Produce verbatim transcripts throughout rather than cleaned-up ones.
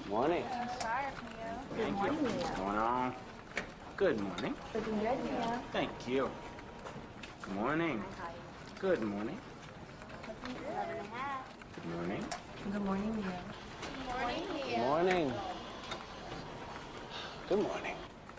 Morning. Sorry, Mia. Thank you. What's going on? Good morning. Looking good, Mia. Thank you. Good morning. Good morning. Eleven and a half. Good morning. Good morning, Mia. Good morning, Mia. Good morning. Good morning.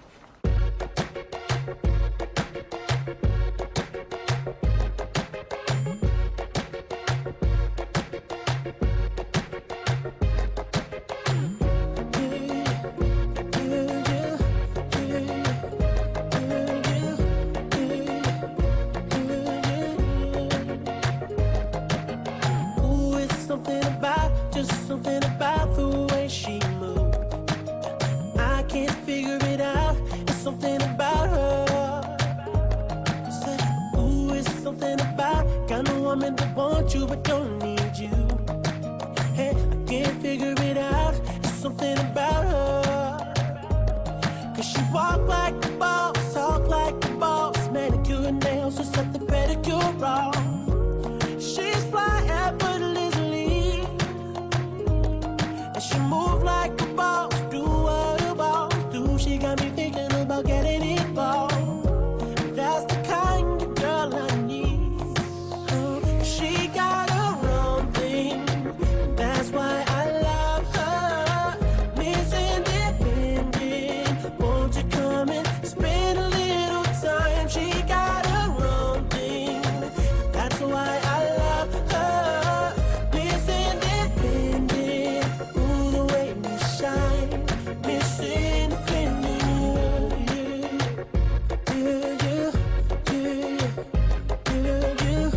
Something about, just something about the way she moves. I can't figure it out. It's something about her. Said, ooh, it's something about kind of woman that wants you but don't need you. Hey, I can't figure it out. It's something about her. Cause she walk like a boss, talk like a boss, manicure and nails, just set the pedicure off. She's fly effortlessly, and she move like a boss, do what a boss do. She got me thinking about getting involved. That's the kind of girl I need. Oh, she got her own thing, that's why I love her. Miss Independent, won't you come and spend a little time? She got her own thing, that's why I love her. Miss Independent, ooh, the way you shine. Miss Independent, yeah, yeah, yeah, yeah, yeah,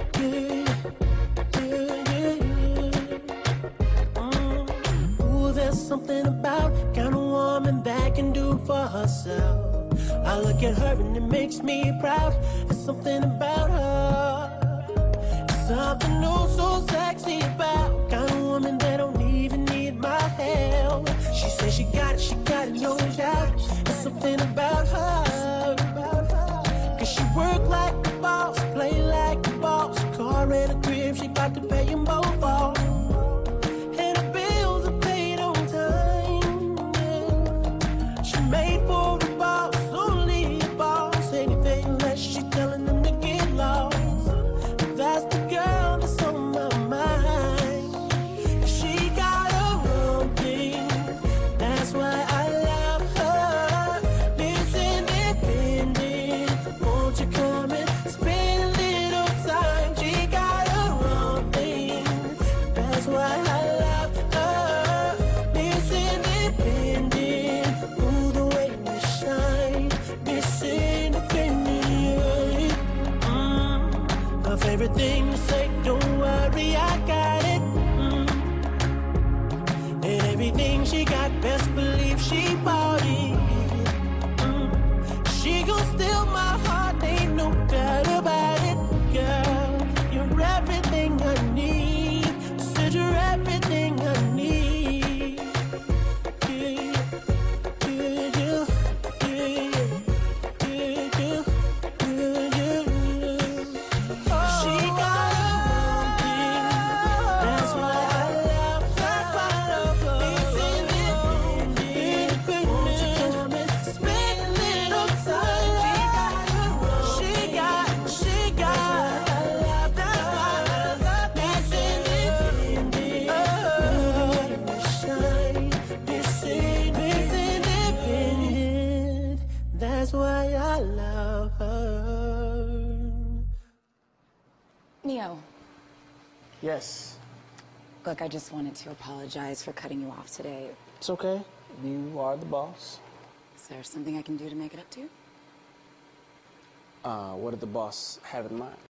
yeah, yeah, yeah. Mm. Ooh, there's something about kind of woman that can do for herself. I look at her and it makes me proud. There's something about her. Something new so sexy about kind of woman that don't even need my help. She says she got it, she got it, no doubt. There's something about her, about her. Cause she work like a boss, play like a boss. Car and a crib, she got to pay them both off. And her bills are paid on time, yeah. She made for a boss, only a boss. Anything less, she telling them to get lost. That's the girl that's on my mind. She got her own thing, that's why I love her. Miss Independent, won't you come and spend a little time? She got her own thing, that's why I love her. Miss Independent, ooh, the way you shine. Miss Independent, mm. Her favorite thing to say, don't worry, I got it. Mm. And everything she got, best believe she bought it. Mm. She gon' steal my heart, ain't no doubt about it, girl. You're everything I need. Said you're everything I need. Yeah, yeah, yeah, yeah, yeah, yeah, yeah, yeah. She got her own thing, that's why I love her. Miss Independent, won't you come and spend a little time? She got, she got, that's why I love Miss Independent. Oh, shine, Miss Independent, that's why I love her. Neo, Yes. look, I just wanted to apologize for cutting you off today. It's okay. You are the boss. Is there something I can do to make it up to you? Uh, what did the boss have in mind?